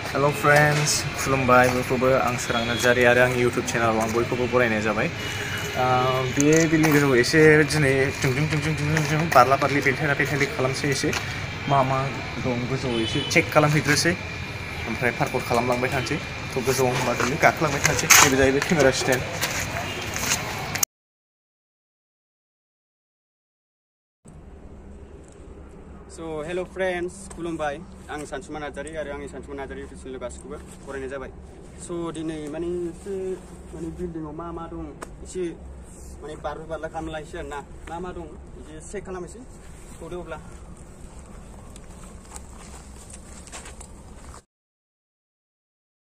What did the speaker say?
Hello friends, खुलुमबाय बयखौबो आं सोरां नार्जारि आरो आंनि YouTube चेनेलाव आं बयखौबो बरायनाय जाबाय। बे बिल्डिं गोजौआव एसे दिनै जों बारला बारलि बेलथायला खालामसै एसे मा दं गोजौआव एसे चेक खालामहैग्रोसै ओमफ्राय पार्कआउट खालामलांबाय थानोसै थ' गोजौआव होनबा दिनै गाखोलांबाय थानोसै नैबे जाहैबाय camera stand. So hello friends, खुलुमबाय आं सानसुमा नार्जारि आरो आंनि सानसुमा नार्जारि YouTube चेनेल गासिखौबो बरायनाय जाबाय। So दिनै माने एसे बिल्डिंआव मा दं एसे बारला खालामलायसै आरोना मा दं एसे चेक खालामनोसै थौदो अब्ला।